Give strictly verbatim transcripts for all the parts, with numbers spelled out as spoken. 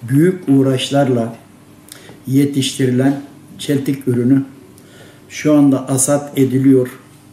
büyük uğraşlarla yetiştirilen çeltik ürünü şu anda hasat ediliyor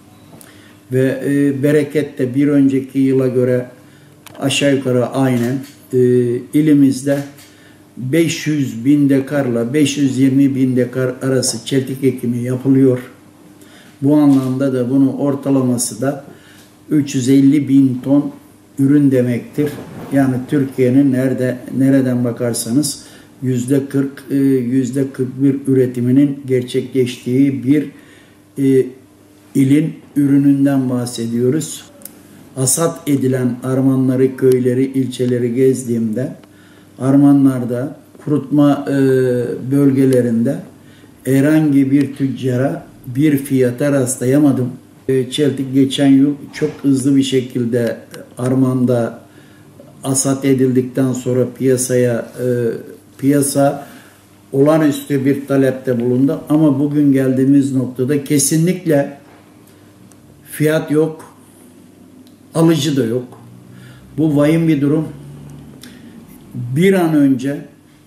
ve e, bereket de bir önceki yıla göre aşağı yukarı aynen e, ilimizde beş yüz bin dekarla beş yüz yirmi bin dekar arası çeltik ekimi yapılıyor. Bu anlamda da bunun ortalaması da üç yüz elli bin ton ürün demektir. Yani Türkiye'nin nerede nereden bakarsanız yüzde kırk, yüzde kırk bir üretiminin gerçekleştiği bir e, ilin ürününden bahsediyoruz. Hasat edilen armanları, köyleri, ilçeleri gezdiğimde armanlarda, kurutma e, bölgelerinde herhangi bir tüccara bir fiyata rastlayamadım. E, çeltik geçen yıl çok hızlı bir şekilde armanda hasat edildikten sonra piyasaya e, piyasa olağanüstü bir talepte bulundu. Ama bugün geldiğimiz noktada kesinlikle fiyat yok, alıcı da yok. Bu vahim bir durum. Bir an önce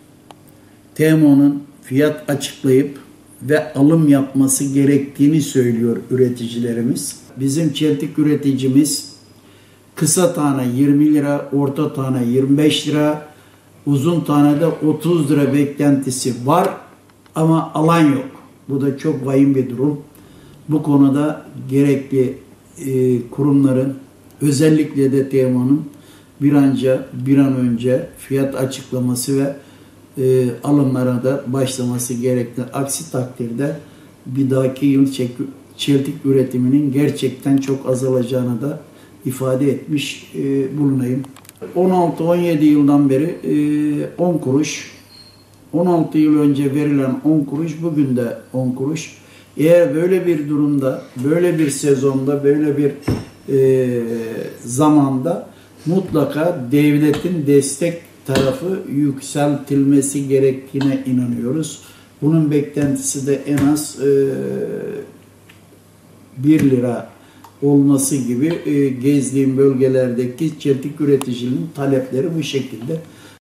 T M O'nun fiyat açıklayıp ve alım yapması gerektiğini söylüyor üreticilerimiz. Bizim çeltik üreticimiz kısa tane yirmi lira, orta tane yirmi beş lira, uzun tane de otuz lira beklentisi var ama alan yok. Bu da çok vahim bir durum. Bu konuda gerekli e, kurumların, özellikle de T M O'nun bir anca bir an önce fiyat açıklaması ve e, alımlara da başlaması gerekli. Aksi takdirde bir dahaki yıl çeltik üretiminin gerçekten çok azalacağını da ifade etmiş e, bulunayım. on altı on yedi yıldan beri e, on kuruş, on altı yıl önce verilen on kuruş, bugün de on kuruş. Eğer böyle bir durumda, böyle bir sezonda, böyle bir e, zamanda mutlaka devletin destek tarafı yükseltilmesi gerektiğine inanıyoruz. Bunun beklentisi de en az e, bir lira olması gibi e, gezdiğim bölgelerdeki çeltik üreticinin talepleri bu şekilde.